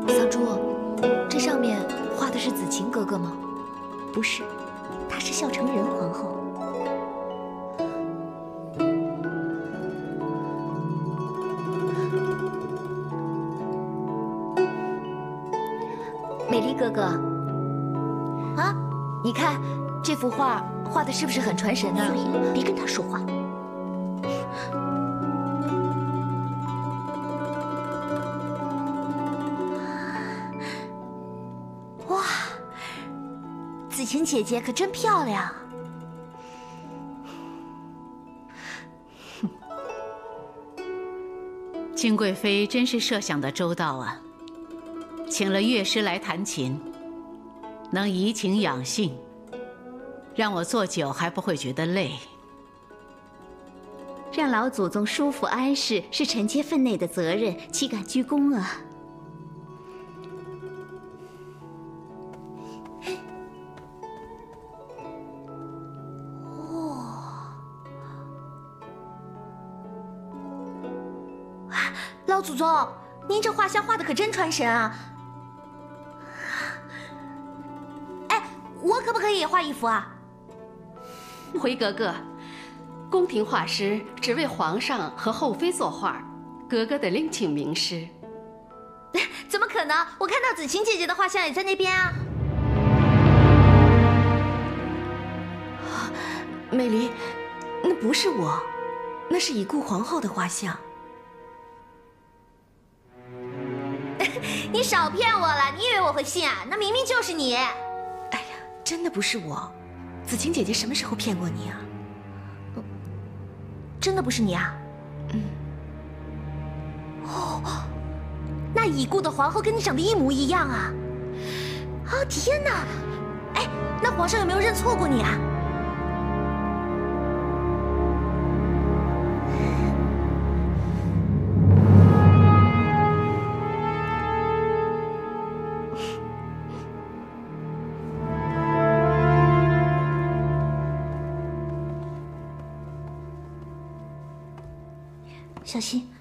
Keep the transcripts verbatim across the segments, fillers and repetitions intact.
小猪，这上面画的是子晴哥哥吗？ 不是，她是孝成仁皇后。美丽哥哥， 啊，你看这幅画画的是不是很传神啊？ 所以别跟她说话。 子晴姐姐可真漂亮。 金贵妃真是设想的周到啊！请了乐师来弹琴，能怡情养性，让我坐久还不会觉得累。 让老祖宗舒服安适是臣妾分内的责任，岂敢居功啊！ 老祖宗，您这画像画的可真传神啊！哎，我可不可以也画一幅啊？ 回格格，宫廷画师只为皇上和后妃作画，格格得另请名师。 怎么可能？我看到子晴姐姐的画像也在那边啊！ 美离，那不是我，那是已故皇后的画像。 你少骗我了！你以为我会信啊？那明明就是你！哎呀，真的不是我，子晴姐姐什么时候骗过你啊？ 真的不是你啊？ 嗯。 哦，那已故的皇后跟你长得一模一样啊！啊天哪！哎，那皇上有没有认错过你啊？ 小心。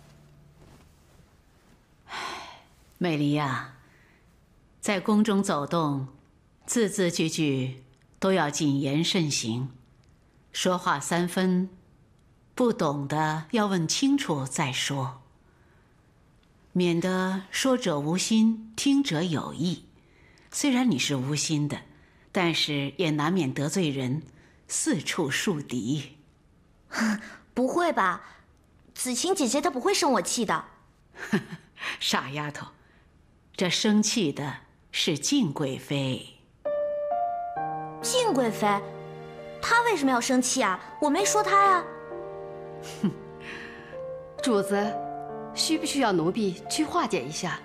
美离呀，在宫中走动，字字句句都要谨言慎行，说话三分，不懂的要问清楚再说，免得说者无心，听者有意。虽然你是无心的，但是也难免得罪人，四处树敌。 不会吧？ 子晴姐姐她不会生我气的， 傻丫头，这生气的是静贵妃。 静贵妃，她为什么要生气啊？我没说她呀。 哼，主子，需不需要奴婢去化解一下？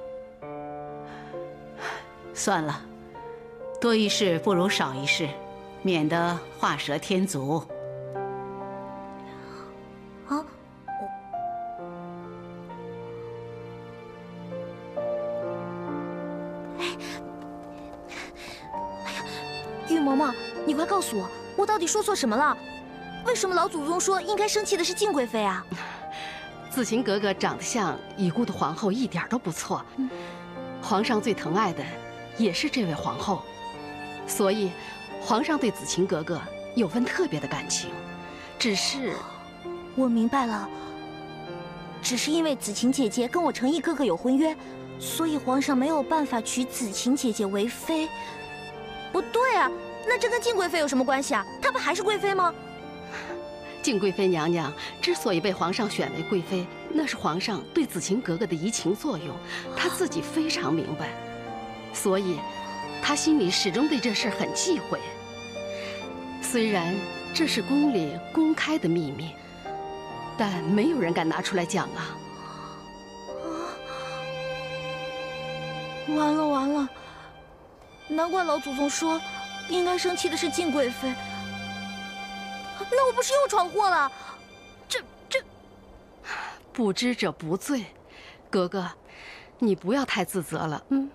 算了，多一事不如少一事，免得画蛇添足。 啊。 玉嬷嬷，你快告诉我，我到底说错什么了？为什么老祖宗说应该生气的是静贵妃啊？ 子晴格格长得像已故的皇后一点都不错， 嗯、 皇上最疼爱的也是这位皇后，所以皇上对子晴格格有份特别的感情。只是， 我明白了，只是因为子晴姐姐跟我诚意哥哥有婚约，所以皇上没有办法娶子晴姐姐为妃。 不对啊，那这跟静贵妃有什么关系啊？她不还是贵妃吗？ 静贵妃娘娘之所以被皇上选为贵妃，那是皇上对子晴格格的移情作用，她自己非常明白，所以她心里始终对这事很忌讳。虽然这是宫里公开的秘密，但没有人敢拿出来讲啊！ 完了完了！ 难怪老祖宗说，应该生气的是静贵妃。那我不是又闯祸了？这这， 不知者不罪。格格，你不要太自责了。嗯。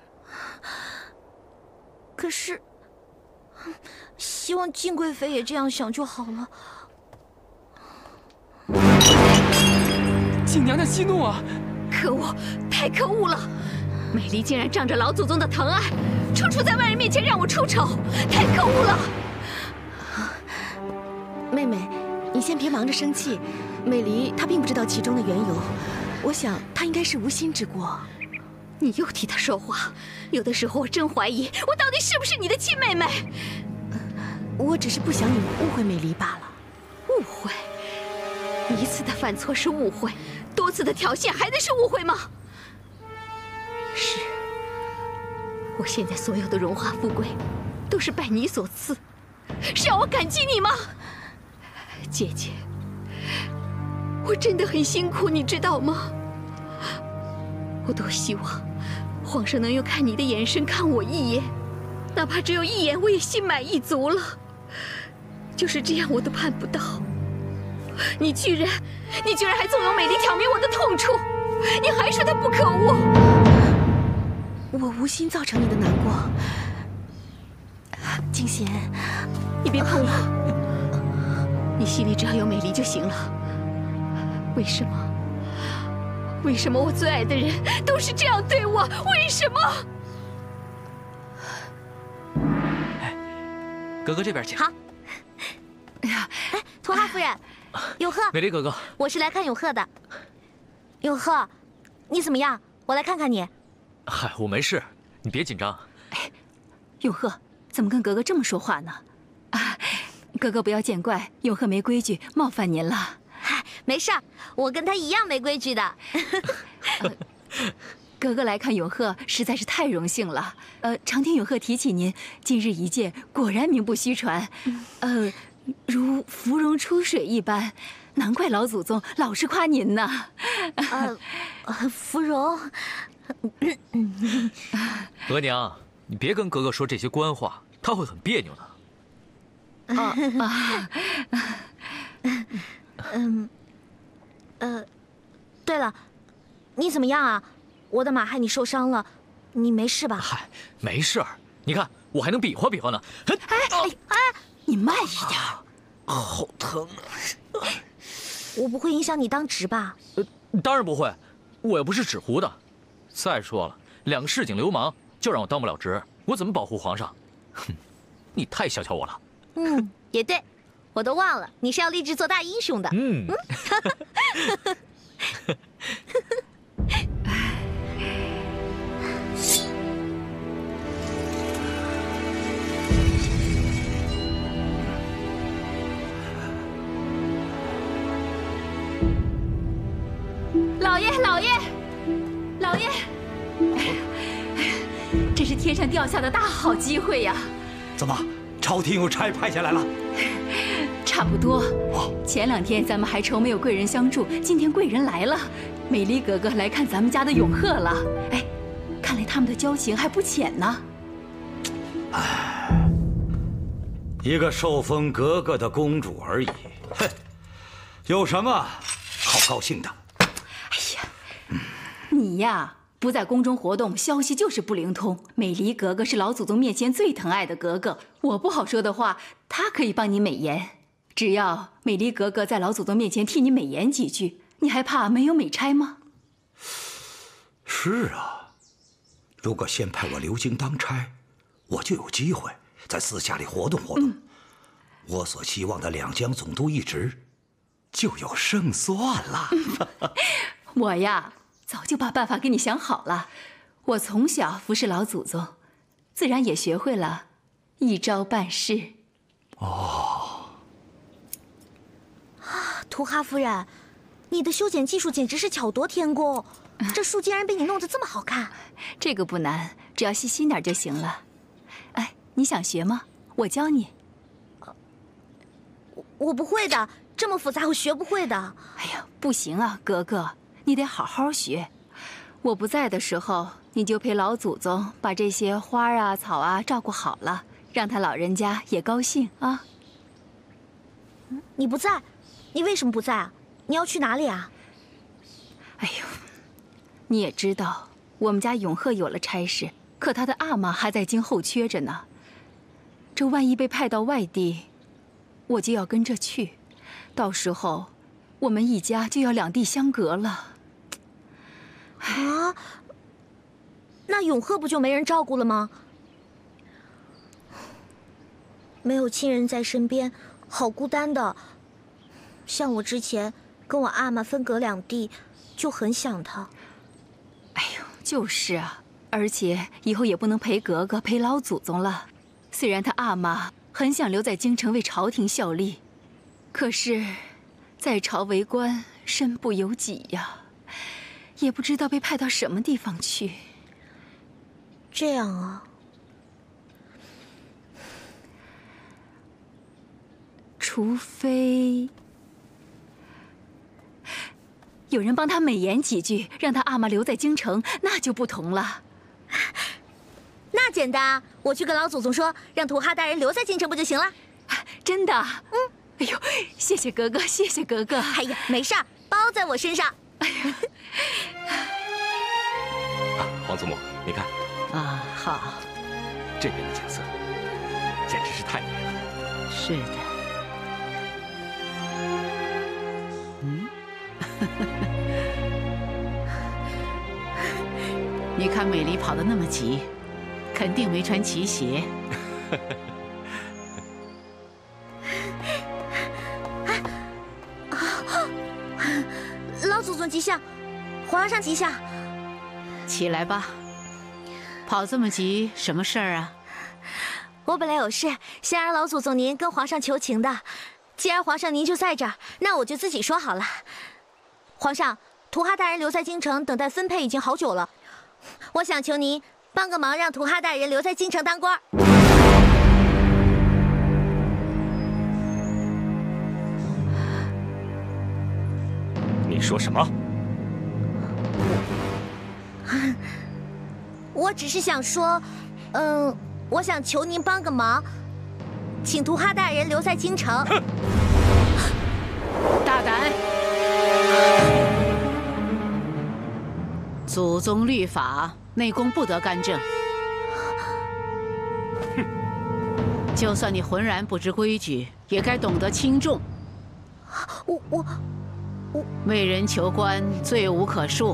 可是，希望静贵妃也这样想就好了。 静娘娘息怒啊！ 可恶，太可恶了！ 美丽竟然仗着老祖宗的疼爱，处处在外人面前让我出丑，太可恶了！ 妹妹，你先别忙着生气，美离她并不知道其中的缘由，我想她应该是无心之过。 你又替她说话，有的时候我真怀疑我到底是不是你的亲妹妹。 我只是不想你误会美离罢了。 误会？一次的犯错是误会，多次的挑衅还能是误会吗？是，我现在所有的荣华富贵，都是拜你所赐，是要我感激你吗？姐姐，我真的很辛苦，你知道吗？我多希望皇上能用看你的眼神看我一眼，哪怕只有一眼，我也心满意足了。就是这样，我都办不到。你居然，你居然还纵容美丽挑明我的痛处，你还说她不可恶。 我无心造成你的难过，静娴， 你别碰我，你心里只要有美丽就行了。为什么？为什么我最爱的人都是这样对我？为什么？ 哎，哥哥这边请。 好。哎呀，哎，图哈夫人，永鹤， 美丽哥哥， 我是来看永鹤的。永鹤，你怎么样？我来看看你。 嗨，我没事，你别紧张。 哎，永鹤，怎么跟格格这么说话呢？啊，格格不要见怪，永鹤没规矩，冒犯您了。 嗨，没事儿，我跟他一样没规矩的。 呃、格格来看永鹤实在是太荣幸了。呃，常听永鹤提起您，今日一见，果然名不虚传。嗯、呃。如芙蓉出水一般，难怪老祖宗老是夸您呢。 呃，芙蓉， 额娘，你别跟格格说这些官话，他会很别扭的。 啊啊， 嗯，呃，对了，你怎么样啊？我的马害你受伤了，你没事吧？ 嗨，没事儿。你看，我还能比划比划呢。 哎哎哎！你慢一点， 好疼啊！ 我不会影响你当值吧？ 呃，当然不会，我又不是纸糊的。再说了，两个市井流氓就让我当不了职，我怎么保护皇上？哼，你太小瞧我了。 嗯，也对，我都忘了你是要立志做大英雄的。 嗯。 老爷，老爷，老爷！这是天上掉下的大好机会呀！ 怎么，朝廷有差派下来了？ 差不多。前两天咱们还愁没有贵人相助，今天贵人来了，美丽格格来看咱们家的永鹤了。哎，看来他们的交情还不浅呢。 哎，一个受封格格的公主而已，哼，有什么好高兴的？ 你呀，不在宫中活动，消息就是不灵通。美离格格是老祖宗面前最疼爱的格格，我不好说的话，她可以帮你美言。只要美离格格在老祖宗面前替你美言几句，你还怕没有美差吗？ 是啊，如果先派我留京当差，我就有机会在私下里活动活动，嗯、我所希望的两江总督一职就有胜算了。 我呀。早就把办法给你想好了，我从小服侍老祖宗，自然也学会了一招办事。 哦， 啊，图哈夫人，你的修剪技术简直是巧夺天工，这树竟然被你弄得这么好看。 这个不难，只要细心点就行了。哎，你想学吗？我教你。 我我不会的，这么复杂我学不会的。 哎呀，不行啊，格格。你得好好学，我不在的时候，你就陪老祖宗把这些花啊草啊照顾好了，让他老人家也高兴啊。 你不在，你为什么不在啊？你要去哪里啊？ 哎呦，你也知道，我们家永鹤有了差事，可他的阿玛还在京候缺着呢。这万一被派到外地，我就要跟着去，到时候我们一家就要两地相隔了。 啊， 那永鹤不就没人照顾了吗？没有亲人在身边，好孤单的。像我之前跟我阿玛分隔两地，就很想他。 哎呦，就是啊，而且以后也不能陪格格、陪老祖宗了。虽然他阿玛很想留在京城为朝廷效力，可是，在朝为官，身不由己呀，也不知道被派到什么地方去。 这样啊。 除非有人帮他美言几句，让他阿玛留在京城，那就不同了。 那简单，我去跟老祖宗说，让图哈大人留在京城不就行了？ 真的？嗯。哎呦，谢谢格格，谢谢格格。 哎呀，没事儿，包在我身上。哎呀， 啊，皇祖母，你看。 啊，好。 这边的景色简直是太美了。 是的。嗯。你看美离跑得那么急，肯定没穿齐鞋。 老祖宗吉祥，皇上吉祥。 起来吧，跑这么急，什么事儿啊？ 我本来有事，想让老祖宗您跟皇上求情的。既然皇上您就在这儿，那我就自己说好了。皇上，图哈大人留在京城等待分配已经好久了，我想求您帮个忙，让图哈大人留在京城当官。 你说什么？ 我只是想说，嗯，我想求您帮个忙，请图哈大人留在京城。 大胆！祖宗律法，内宫不得干政。哼！就算你浑然不知规矩，也该懂得轻重。 我我我为人求官，罪无可恕。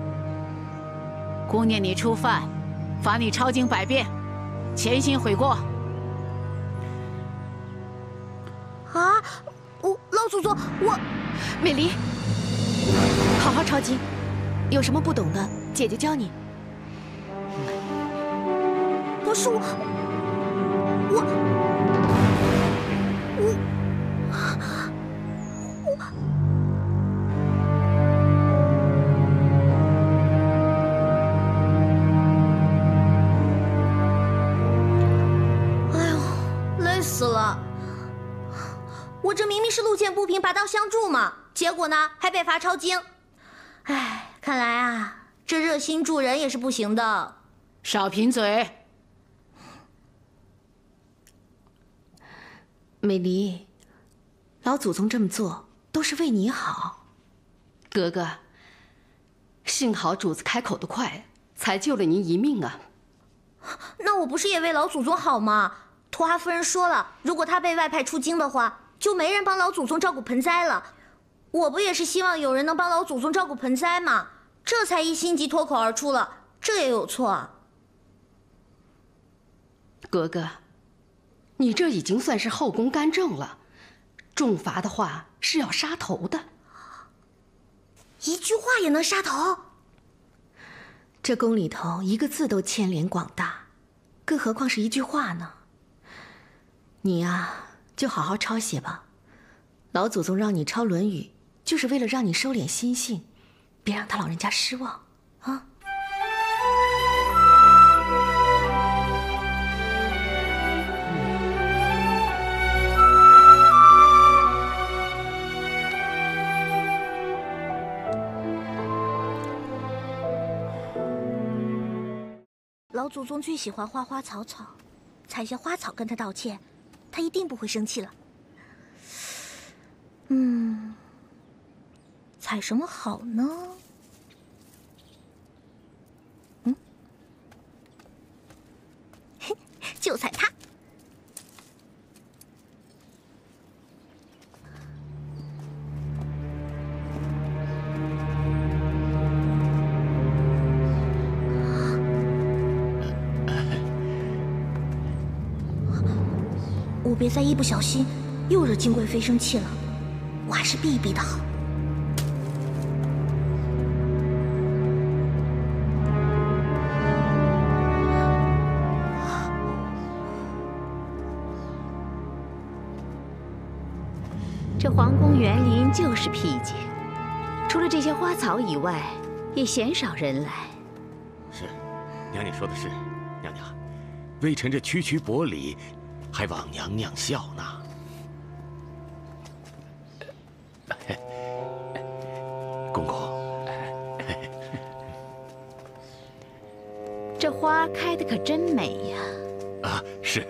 姑念你初犯，罚你抄经百遍，潜心悔过。 啊！我老祖宗，我美离，好好抄经，有什么不懂的，姐姐教你。 可是我，我，我，我，哎呦，累死了！我这明明是路见不平拔刀相助嘛，结果呢还被罚抄经。哎，看来啊，这热心助人也是不行的。 少贫嘴！ 美离，老祖宗这么做都是为你好。 格格，幸好主子开口的快，才救了您一命啊。 那我不是也为老祖宗好吗？图哈夫人说了，如果她被外派出京的话，就没人帮老祖宗照顾盆栽了。我不也是希望有人能帮老祖宗照顾盆栽吗？这才一心急脱口而出了，这也有错啊？ 格格，你这已经算是后宫干政了，重罚的话是要杀头的。 一句话也能杀头？ 这宫里头一个字都牵连广大，更何况是一句话呢？你呀，就好好抄写吧。老祖宗让你抄《论语》，就是为了让你收敛心性，别让他老人家失望啊。 老祖宗最喜欢花花草草，采些花草跟他道歉，他一定不会生气了。嗯，采什么好呢？嗯，嘿，就采它。 我别再一不小心又惹金贵妃生气了，我还是避一避的好。 这皇宫园林就是僻静，除了这些花草以外，也鲜少人来。 是，娘娘说的是，娘娘，微臣这区区薄礼，还望娘娘笑纳。公公， 这花开的可真美呀！ 啊，是。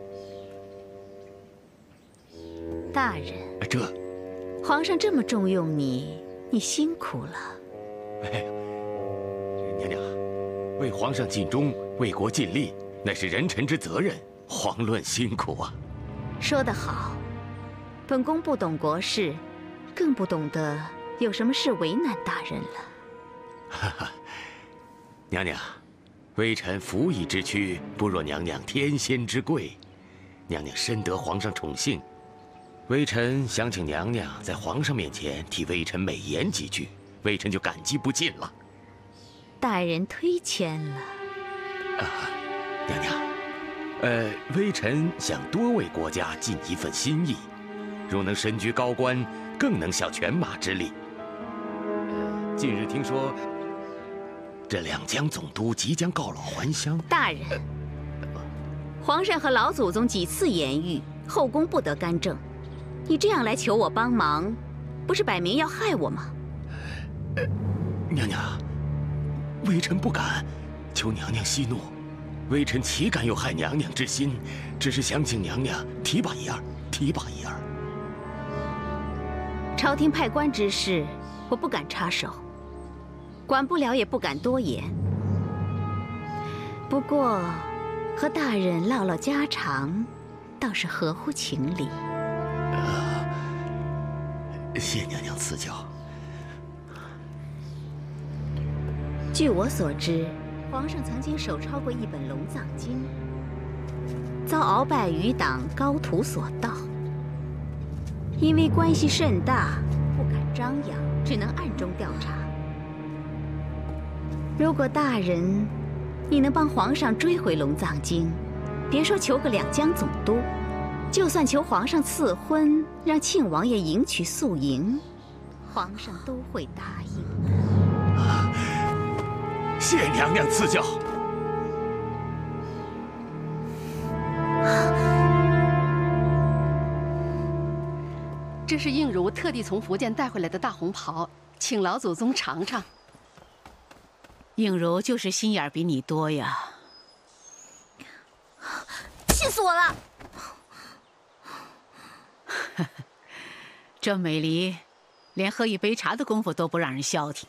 大人， 这皇上这么重用你，你辛苦了。 哎呀，娘娘，为皇上尽忠，为国尽力，乃是人臣之责任。遑论辛苦啊！ 说得好，本宫不懂国事，更不懂得有什么事为难大人了。 哈哈，娘娘，微臣服役之躯，不若娘娘天仙之贵。娘娘深得皇上宠幸。微臣想请娘娘在皇上面前替微臣美言几句，微臣就感激不尽了。 大人推谦了。 啊，娘娘，呃，微臣想多为国家尽一份心意，如能身居高官，更能效犬马之力。呃，近日听说，这两江总督即将告老还乡。 大人，皇上和老祖宗几次言谕，后宫不得干政。你这样来求我帮忙，不是摆明要害我吗？ 呃，娘娘，微臣不敢，求娘娘息怒。微臣岂敢有害娘娘之心？只是想请娘娘提拔一二，提拔一二。 朝廷派官之事，我不敢插手，管不了也不敢多言。不过，和大人唠唠家常，倒是合乎情理。 啊，谢娘娘赐教。 据我所知，皇上曾经手抄过一本《龙藏经》，遭鳌拜余党高徒所盗。因为关系甚大，不敢张扬，只能暗中调查。如果大人你能帮皇上追回《龙藏经》，别说求个两江总督，就算求皇上赐婚，让庆王爷迎娶素莹，皇上都会答应的。 啊，谢娘娘赐教。 这是应如特地从福建带回来的大红袍，请老祖宗尝尝。 应如就是心眼比你多呀！ 气死我了！ 这美离，连喝一杯茶的功夫都不让人消停。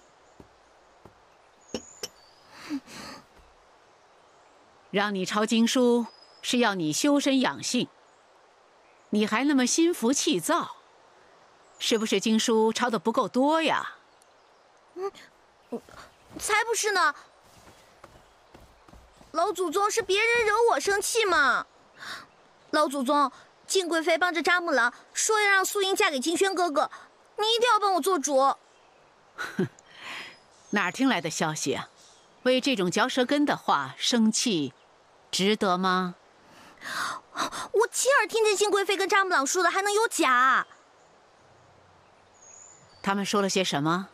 让你抄经书，是要你修身养性，你还那么心浮气躁。是不是经书抄得不够多呀？ 嗯，才不是呢！老祖宗是别人惹我生气嘛。老祖宗，静贵妃帮着扎木郎说要让素英嫁给金轩哥哥，你一定要帮我做主。 哼，哪儿听来的消息啊？为这种嚼舌根的话生气，值得吗？ 我亲耳听见静贵妃跟扎木郎说的，还能有假？ 他们说了些什么？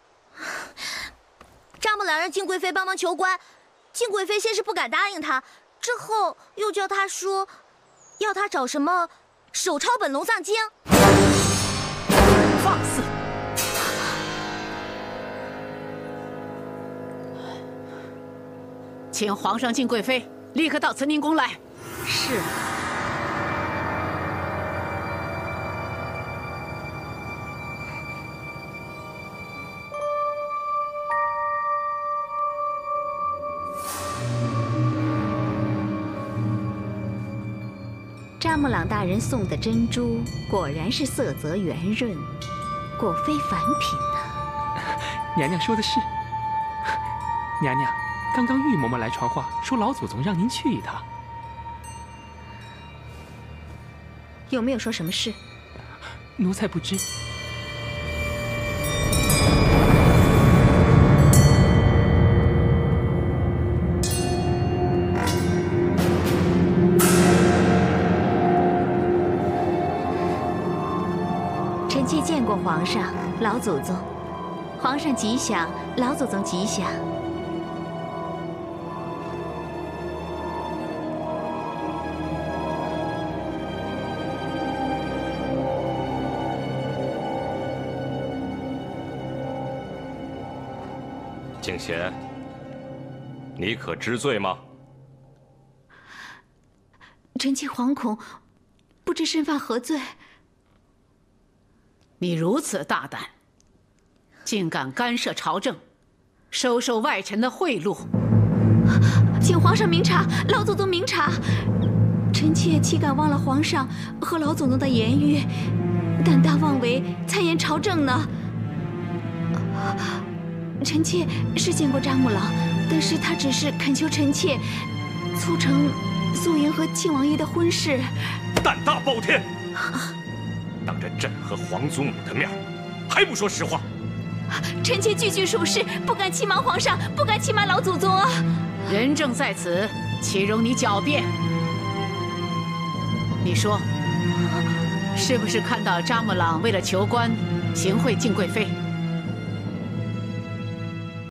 扎木郎让静贵妃帮忙求官，静贵妃先是不敢答应他，之后又叫他说，要他找什么手抄本《龙藏经》。 放肆！请皇上敬贵妃立刻到慈宁宫来。 是。扎木朗大人送的珍珠果然是色泽圆润，果非凡品呢。 娘娘说的是。娘娘，刚刚玉嬷嬷来传话，说老祖宗让您去一趟。 有没有说什么事？ 奴才不知。 臣妾见过皇上、老祖宗。皇上吉祥，老祖宗吉祥。 敬贤，你可知罪吗？ 臣妾惶恐，不知身犯何罪。 你如此大胆，竟敢干涉朝政，收受外臣的贿赂！ 请皇上明察，老祖宗明察。臣妾岂敢忘了皇上和老祖宗的言语，胆大妄为，参言朝政呢？臣妾是见过扎木郎，但是他只是恳求臣妾促成素颜和庆王爷的婚事。 胆大包天！当着朕和皇祖母的面，还不说实话！ 臣妾句句属实，不敢欺瞒皇上，不敢欺瞒老祖宗啊！ 人正在此，岂容你狡辩？你说，是不是看到扎木朗为了求官，行贿敬贵妃？